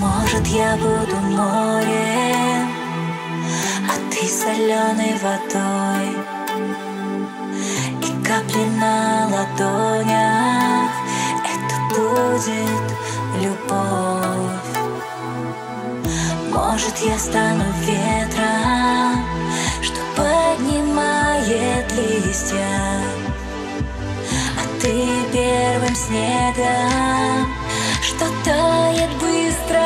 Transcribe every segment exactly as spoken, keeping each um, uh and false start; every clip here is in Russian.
Может, я буду морем, а ты соленой водой, и капли на ладонях — это будет любовь. Может, я стану ветром, что поднимает листья, а ты первым снегом, что тает быстро.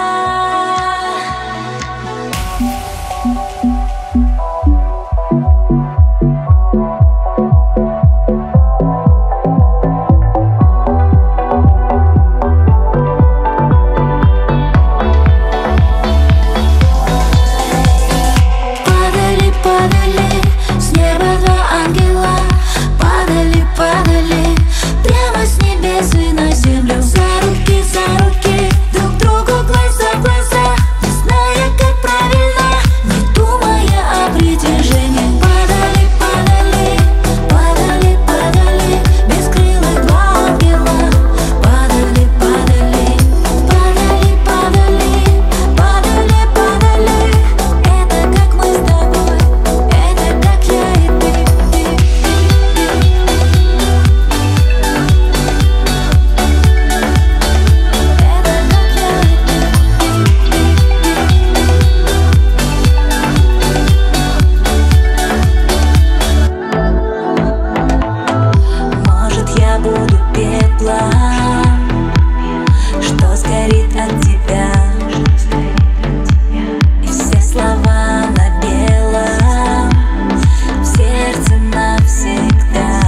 Падали, падали с неба два ангела, падали, падали прямо с небес и на землю. За руки, за руки, друг другу глаза в глаза, не зная, как правильно, не думая о притяжении. Падали, падали, падали, падали бескрылых два ангела. Падали, падали, падали, падали, падали, падали. Это как мы с тобой, это как я и ты, ты, ты, Может, я буду пеплом, что сгорит от тебя, и все слова на белом в сердце навсегда.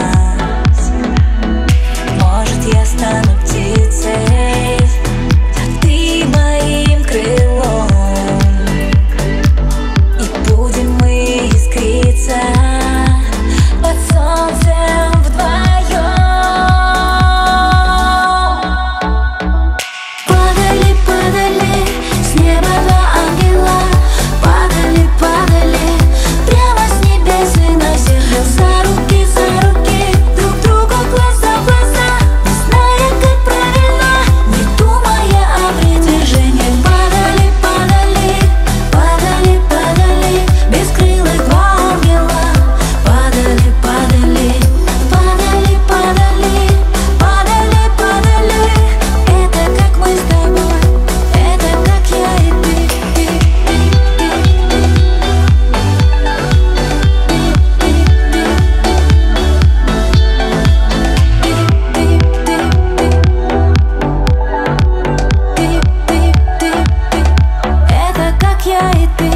Может, я стану птицей, а ты моим крылом, и будем мы искриться под солнцем вдвоем. Падали, падали с неба два ангела, падали, падали прямо с небес и на землю. За руки, за руки, друг другу глаза в глаза, не зная, как правильно, не думая о притяжении. Падали, падали, падали, падали бескрылых два ангела. Падали, падали, падали, падали, падали, падали. Это как мы с тобой, это как я и ты, ты, ты, ты, ты, ты, ты, ты, ты, ты, ты, ты, это как я и ты.